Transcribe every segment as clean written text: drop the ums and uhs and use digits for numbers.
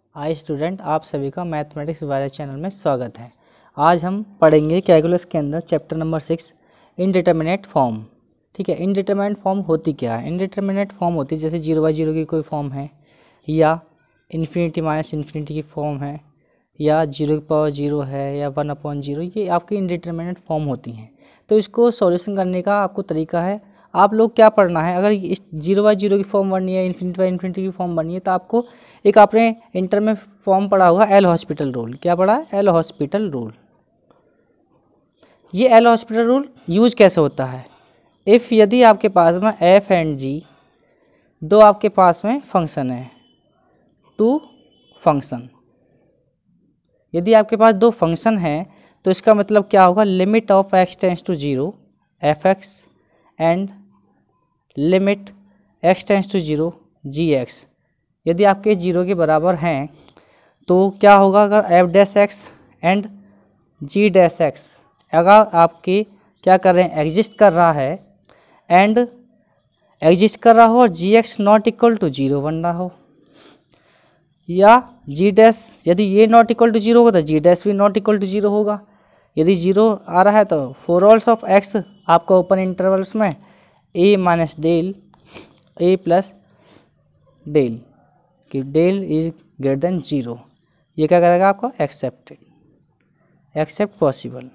Hi student, आप सभी का मैथमेटिक्स वाले चैनल में स्वागत है। आज हम पढ़ेंगे कैलकुलस के अंदर चैप्टर नंबर 6 इनडिटर्मिनेट फॉर्म। ठीक है, इनडिटर्मिनेट फॉर्म होती क्या है? इनडिटर्मिनेट फॉर्म होती है जैसे 0/0 की कोई फॉर्म है, या इन्फिनिटी माइनस इन्फिनिटी की फॉर्म है, या 0 है, या 1/0। ये आपकी इनडिटर्मिनेट फॉर्म होती हैं। तो इसको सॉल्यूशन करने का आपको तरीका है। आप लोग क्या पढ़ना है, अगर इस 0/0 की फॉर्म बननी है, इन्फिनिटी की फॉर्म बननी है, तो आपको एक आपने इंटर में फॉर्म पढ़ा होगा एल हॉस्पिटल रूल। क्या पढ़ा है? L Hospital rule. ये एल हॉस्पिटल रूल यूज कैसे होता है? इफ़ यदि आपके पास में एफ एंड जी दो आपके पास में फंक्शन है, टू फंक्शन, यदि आपके पास दो फंक्शन है तो इसका मतलब क्या होगा? Limit of x tends to 0 f x and limit x tends to 0 g x, यदि आपके 0 के बराबर हैं तो क्या होगा? अगर f dash x and g dash x अगर आपके क्या कर रहे हैं? एग्जिस्ट कर रहा है एंड एग्जिस्ट कर रहा हो और g x not equal to 0 बन रहा हो, या जी डैश यदि ये नॉट इक्वल टू 0 होगा तो जी डैश भी नॉट इक्वल टू 0 होगा। यदि 0 आ रहा है तो फॉर ऑल्स ऑफ एक्स आपका ओपन इंटरवल्स में a minus del a plus del कि डेल इज ग्रेटर देन 0, ये क्या करेगा आपको? Accepted, except possible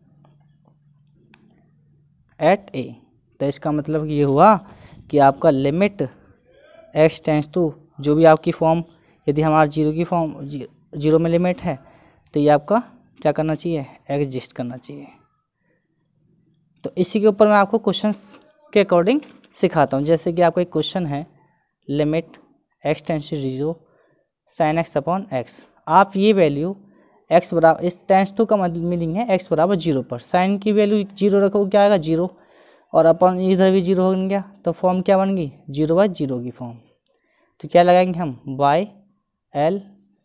at a. तो इसका मतलब ये हुआ कि आपका लिमिट एक्स टेंस टू जो भी आपकी फॉर्म, यदि हमारा 0 की फॉर्म 0 में लिमिट है तो ये आपका क्या करना चाहिए? एग्जिस्ट करना चाहिए। तो इसी के ऊपर मैं आपको क्वेश्चंस के अकॉर्डिंग सिखाता हूँ। जैसे कि आपका एक क्वेश्चन है, limit x tends to 0 sine x upon x. आप ये वैल्यू एक्स बराबर, इस टेंस टू का मतलब मीनिंग है एक्स बराबर 0 पर साइन की वैल्यू 0 रखो, क्या आएगा? 0, और अपन इधर भी 0 बन गया तो फॉर्म क्या बन गई? 0/0 की फॉर्म। तो क्या लगाएंगे हम? By L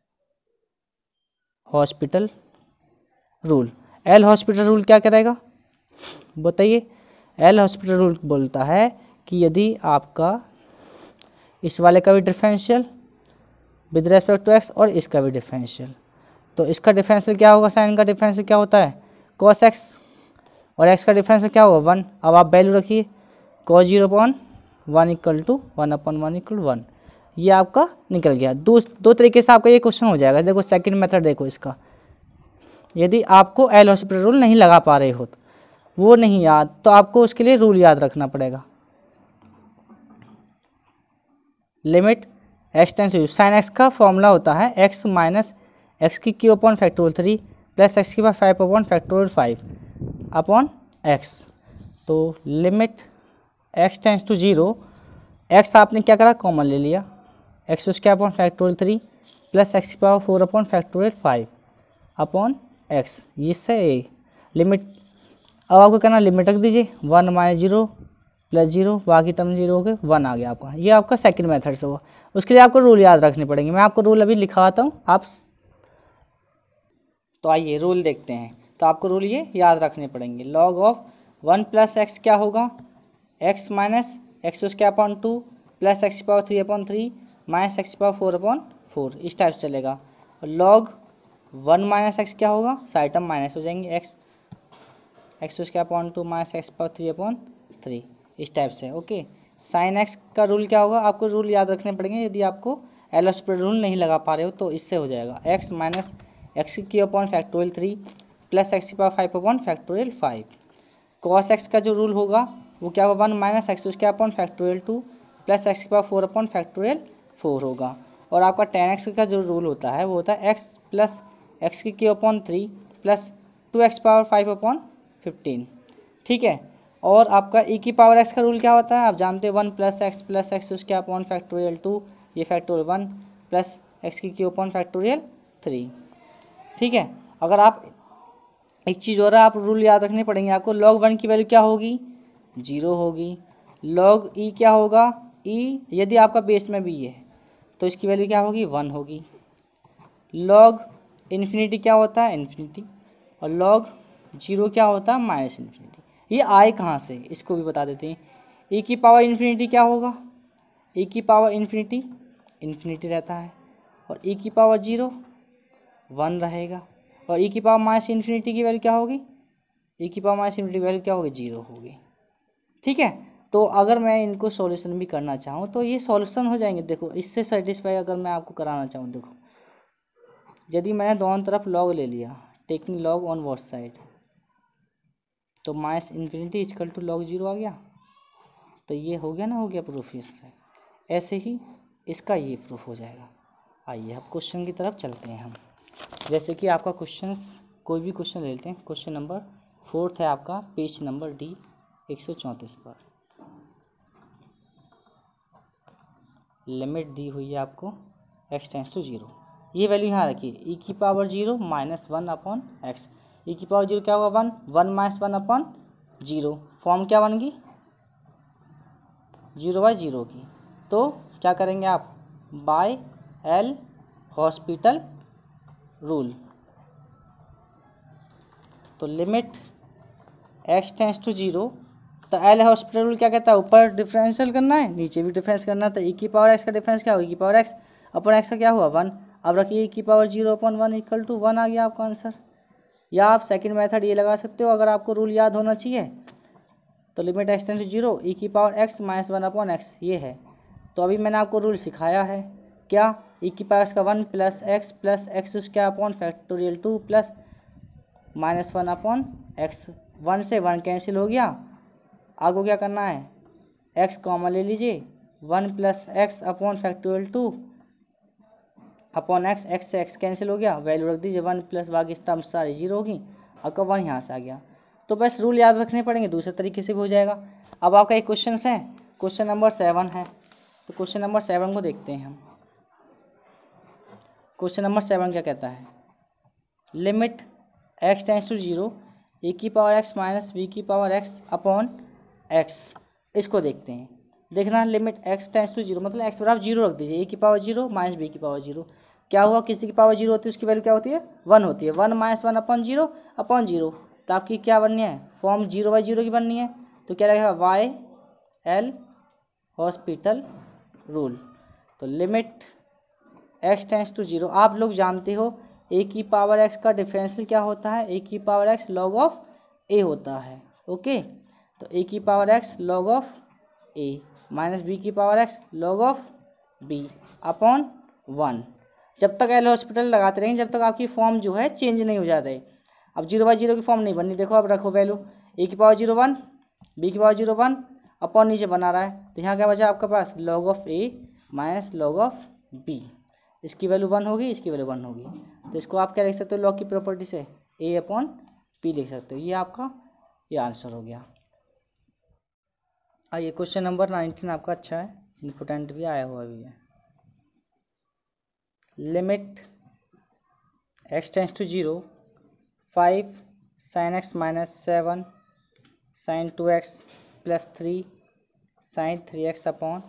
Hospital rule. L Hospital rule क्या करेगा बताइए? एल हॉस्पिटल रूल बोलता है कि यदि आपका इस वाले का भी differential with respect to x और इसका भी डिफरेंशियल, तो इसका डिफरेंशियल क्या होगा? साइन का डिफरेंशियल क्या होता है? कॉस एक्स, और एक्स का डिफरेंशियल क्या होगा? 1। अब आप वैल्यू रखिए, कॉस 0/1 इक्वल टू 1/1 इक्वल 1। ये आपका निकल गया। दो तरीके से आपका ये क्वेश्चन हो जाएगा। देखो सेकंड मेथड देखो इसका, यदि आपको एल हॉस्पिटल रूल नहीं लगा पा रहे हो तो वो नहीं याद, तो आपको उसके लिए रूल याद रखना पड़ेगा। Limit x tends to sine x का फॉर्मूला होता है एक्स माइनस एक्स की cube upon factorial 3 plus x की power 5 upon factorial 5 upon x. तो limit x tends to 0, x आपने क्या करा? कॉमन ले लिया, एक्स उसके अपॉन फैक्टोरियल 3 प्लस एक्स की power 4 upon factorial 5 upon x, इससे लिमिट। अब आपको कहना लिमिट रख दीजिए 1 माइनस 0 प्लस 0, बाकी टर्म 0 हो गए, 1 आ गया आपका। ये आपका सेकंड मेथड से होगा। उसके लिए आपको रूल याद रखने पड़ेंगे। मैं आपको रूल अभी लिखाता हूँ आप, तो आइए रूल देखते हैं। तो आपको रूल ये याद रखने पड़ेंगे। लॉग ऑफ 1 प्लस एक्स क्या होगा? एक्स माइनस एक्स उसके upon 2 plus x power 3 upon 3 minus x power 4 upon 4, इस टाइप से चलेगा। और लॉग 1 माइनस एक्स क्या होगा? साइड टर्म माइनस हो जाएंगे, एक्स उसके upon 2 minus x power 3 upon 3, इस टाइप से। ओके, साइन एक्स का रूल क्या होगा? आपको रूल याद रखने पड़ेंगे। यदि आपको एल हॉस्पिटल रूल नहीं लगा पा रहे हो तो इससे हो जाएगा एक्स माइनस एक्स की अपॉन फैक्टोरियल 3 प्लस एक्स की power 5 upon factorial 5। Cos x का जो रूल होगा वो क्या होगा? 1 माइनस एक्स उसके अपॉन फैक्टोरियल 2 प्लस एक्स की पावर 4 अपॉन फैक्टोरियल 4 होगा। और आपका tan एक्स का जो रूल होता है वो होता है एक्स प्लस एक्स की upon 3 plus 2x power 5 upon 15। ठीक है, और आपका e की पावर x का रूल क्या होता है? आप जानते हैं 1 प्लस एक्स उसके अपॉन फैक्टोरियल 2, ये फैक्टोरियल 1 प्लस एक्स की अपॉन फैक्टोरियल 3। ठीक है, अगर आप एक चीज़ और आप रूल याद रखने पड़ेंगे आपको। log 1 की वैल्यू क्या होगी? 0 होगी। log e क्या होगा? e यदि आपका बेस में भी है तो इसकी वैल्यू क्या होगी? 1 होगी। log इन्फिनिटी क्या होता है? इन्फिनिटी। और log 0 क्या होता है? Minus infinity. ये आए कहाँ से, इसको भी बता देते हैं। e की पावर इन्फिनिटी क्या होगा? e की पावर इन्फिनिटी इन्फिनिटी रहता है, और e की पावर 0 1 रहेगा, और e की पावर माइनस इन्फिनिटी की वैल्यू क्या होगी, e की पावर माइनस इन्फिनिटी की वैल्यू क्या होगी, 0 होगी। ठीक है, तो अगर मैं इनको सॉल्यूशन भी करना चाहूँ तो ये सॉल्यूशन हो जाएंगे। देखो इससे सेटिस्फाई अगर मैं आपको कराना चाहूँ, देखो यदि मैंने दोनों तरफ लॉग ले लिया, taking log on both side, तो minus infinity equal to log 0 आ गया। तो ये हो गया ना, हो गया प्रूफ इससे। ऐसे ही इसका ये प्रूफ हो जाएगा। आइए अब क्वेश्चन की तरफ चलते हैं हम। जैसे कि आपका क्वेश्चन, कोई भी क्वेश्चन ले लेते हैं। क्वेश्चन नंबर 4 है आपका, पेज नंबर D 134 पर। लिमिट दी हुई है आपको x टेंस टू 0। ये वैल्यू यहाँ रखिए, e की power 0 minus 1 upon x. E की पावर 0 क्या होगा, 1, 1 माइनस 1 अपॉन 0। फॉर्म क्या बन गई, 0/0 की। तो क्या करेंगे आप, बाय एल हॉस्पिटल रूल। तो लिमिट x टेंस टू 0, तो एल हॉस्पिटल रूल क्या कहता है, ऊपर डिफरेंशियल करना है, नीचे भी डिफरेंस करना है। तो e की पावर x का डिफरेंस क्या होगा, e की पावर x अपॉन x का क्या हुआ, 1। अब रखिए e की पावर 0 अपॉन 1 इक्वल टू 1 आ गया आपका आंसर। या आप सेकंड मेथड ये लगा सकते हो, अगर आपको रूल याद होना चाहिए। तो limit x tends to 0, e की power x minus 1 upon x ये है। तो अभी मैंने आपको रूल सिखाया है, क्या, e की पावर x का 1 प्लस x उसका upon factorial 2 plus minus 1 upon x। 1 से 1 कैंसिल हो गया। आपको क्या करना है, x कॉमन ले लीजिए, 1 plus x upon factorial 2 upon x, x से x कैंसिल हो गया, वैल्यू रख दीजिए 1 प्लस बाकी टर्म्स सारी 0 होगी, आपका 1 यहाँ से आ गया। तो बस रूल याद रखने पड़ेंगे, दूसरे तरीके से भी हो जाएगा। अब आपका एक क्वेश्चन है, क्वेश्चन नंबर 7 है। तो क्वेश्चन नंबर 7 को देखते हैं हम। क्वेश्चन नंबर 7 क्या कहता है, limit x tends to 0, e की पावर x माइनस b की पावर x अपॉन x। इसको देखते हैं। देखना लिमिट x टेंस टू 0 मतलब x बराबर 0 रख दीजिए, e की पावर 0 माइनस b की पावर 0। क्या हुआ, किसी की पावर 0 होती है उसकी वैल्यू क्या होती है, 1 होती है। 1 माइनस 1 अपॉन 0 अपॉन 0। तो आपकी क्या बननी है, फॉर्म 0/0 की बननी है। तो क्या लगेगा, वाई एल हॉस्पिटल रूल। तो लिमिट x टेंस टू 0, आप लोग जानते हो a की पावर x का डिफरेंशियल क्या होता है, a की power x log of a होता है। ओके, तो a की power x log of a minus b की power x log of b upon 1। जब तक एल हॉस्पिटल लगाते रहेंगे, जब तक आपकी फॉर्म जो है चेंज नहीं हो जाता है। अब 0/0 की फॉर्म नहीं बननी। देखो अब रखो वैल्यू, a की पावर 0 1, b की पावर 0 1 अपॉन नीचे बना रहा है। तो यहाँ क्या बचा आपके पास, log of a minus log of b। इसकी वैल्यू 1 होगी, इसकी वैल्यू 1 होगी। तो इसको आप क्या लिख सकते हो, लॉग की प्रॉपर्टी से a अपॉन p लिख सकते हो। ये आपका ये आंसर हो गया। आइए क्वेश्चन नंबर 19 आपका अच्छा है, इम्पोर्टेंट भी आया हुआ भी है। Limit x tends to 0, 5 sin x minus 7 sin 2x plus 3 sin 3x upon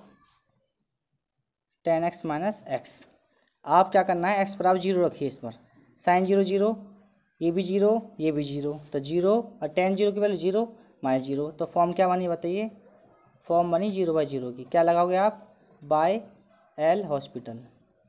10x minus x। आप क्या करना है, x बराबर 0 रखिए इस पर, साइन 0 0, ये भी 0 ये भी 0, तो 0 और tan 0 की वैल्यू 0 माइनस 0। तो फॉर्म क्या बनी बताइए, फॉर्म बनी 0/0 की। क्या लगाओगे आप, बाय एल हॉस्पिटल।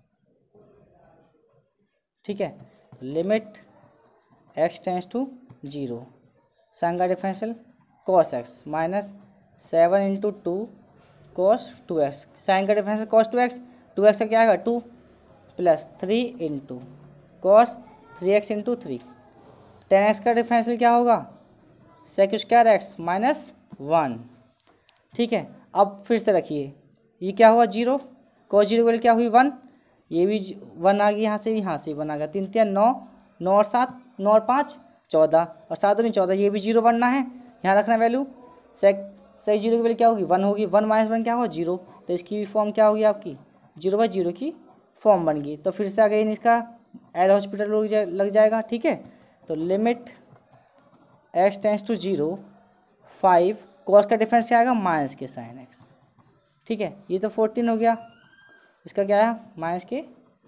ठीक है, limit x tends to 0, sine का differential cos x minus 7 into 2 cos 2x, sine का डिफरेंशियल cos 2x, 2x का क्या आएगा 2 plus 3 into cos 3x into 3। 10x का डिफरेंशियल क्या होगा, सेक स्क्वायर x माइनस 1। ठीक है, अब फिर से रखिए, ये क्या हुआ 0, cos 0 की वैल्यू क्या हुई 1, ये भी 1 आ गई, यहाँ से 1 आ गया, 3 3 9, 9 और 7, 9 और 5 14, और 7 और 14, ये भी 0 बनना है, यहाँ रखना वैल्यू। सेक 0 की वैल्यू क्या होगी 1 होगी, 1 माइनस 1 क्या होगा 0। तो इसकी भी फॉर्म क्या होगी आपकी, 0/0 की फॉर्म बन गई। तो फिर से अगेन इसका एल हॉस्पिटल लग जाएगा। ठीक है, तो limit x tends to 0, 5 cos का डिफरेंस क्या आएगा माइनस के साइन x। ठीक है, ये तो 14 हो गया, इसका क्या है माइनस के,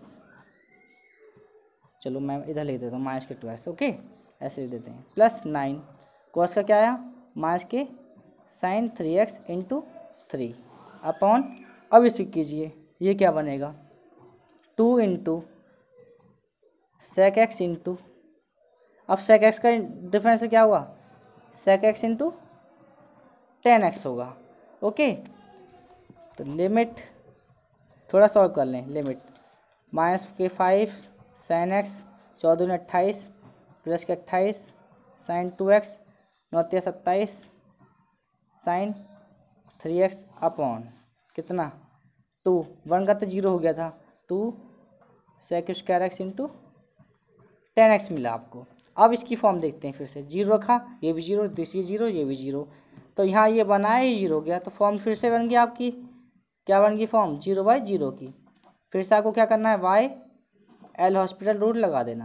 चलो मैं इधर लिख देता हूँ माइनस के 2x। ओके, ऐसे लिख देते हैं, प्लस 9 कॉस का क्या आया माइनस के साइन 3x इंटू 3 अपॉन, अब इसे कीजिए, ये क्या बनेगा 2 इंटू सेक एक्स इंटू, अब सेक एक्स का डिफरेंस क्या हुआ, सेक एक्स इंटू 10x होगा। ओके, तो लिमिट थोड़ा सॉल्व कर लें। लिमिट -5 sin x 14 28 प्लस के 28 sin 2x 9 27 sin 3x upon कितना 2, 1 का तो 0 हो गया था, 2 sec square x into 10x मिला आपको। अब इसकी फॉर्म देखते हैं फिर से, 0 रखा, ये भी 0, दूसरी 0, ये भी 0, तो यहाँ ये बना है, ये 0 हो गया, तो फॉर्म फिर से बन गई आपकी, क्या बन गई फॉर्म 0/0 की। फिर से आपको क्या करना है, वाई एल हॉस्पिटल रूल लगा देना,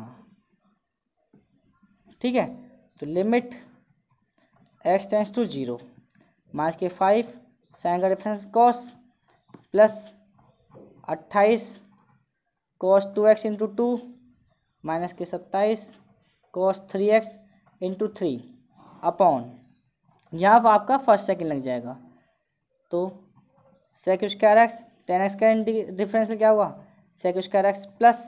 ठीक है। तो limit x tends to 0 -5 sine का difference cos plus 28 cos 2x into 2 minus के 27 cos 3x इंटू 3 अपॉन, यहाँ पर आपका फर्स्ट सेकंड लग जाएगा, तो सेक स्क्वायर एक्स 10x का डिफरेंस क्या हुआ, sec square x plus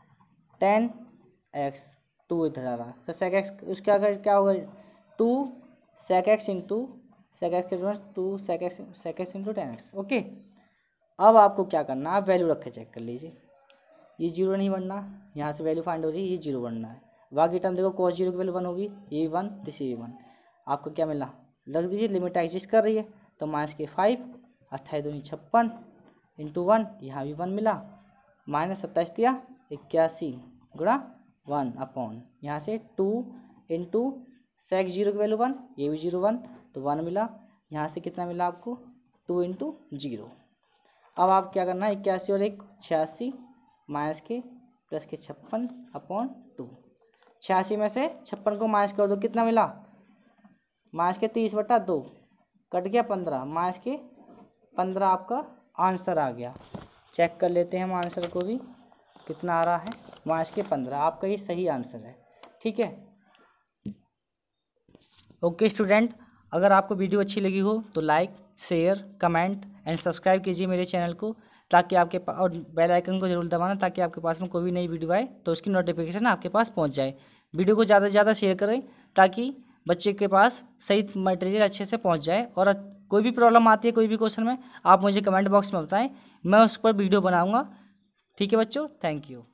10x, 2 इधर आ रहा, तो सेक एक्स उसका क्या होगा 2 sec x into sec x के difference 2 sec x into 10x। Okay, अब आपको क्या करना है, आप वैल्यू रख के चेक कर लीजिए, ये 0 नहीं बनना, यहाँ से वैल्यू फाइंड हो रही है, ये 0 बनना है। बाकी टर्म देखो cos 0 की वैल्यू 1 होगी, ये 1, दिस ये 1, आपको क्या मिला, लग दीजिए, लिमिट एग्जिस्ट कर रही है, तो -5 28 दूनी 56 इंटू 1, यहाँ भी 1 मिला, -27 दिया 81 गुणा 1 अपॉन, यहाँ से 2 इंटू सेक 0 की वैल्यू 1, ये भी 0 1, तो 1 मिला, यहाँ से कितना मिला आपको 2 इंटू 0। अब आप क्या करना है, 81 और 1 86 माइनस के प्लस के 56 अपॉन 2, 86 में से 56 को माइनस कर दो, कितना मिला -30/2 कट गया 15, -15 आपका आंसर आ गया। चेक कर लेते हैं हम आंसर को भी, कितना आ रहा है, -15 आपका ये सही आंसर है, ठीक है। ओके स्टूडेंट, अगर आपको वीडियो अच्छी लगी हो तो like share comment and subscribe कीजिए मेरे चैनल को, ताकि आपके पास, और बेल आइकन को जरूर दबाना ताकि आपके पास में कोई भी नई वीडियो आए तो उसकी नोटिफिकेशन आपके पास पहुंच जाए। वीडियो को ज़्यादा से ज़्यादा शेयर करें ताकि बच्चे के पास सही मटेरियल अच्छे से पहुंच जाए, और कोई भी प्रॉब्लम आती है कोई भी क्वेश्चन में आप मुझे कमेंट बॉक्स में बताएं, मैं उस पर वीडियो बनाऊंगा, ठीक है बच्चों, थैंक यू।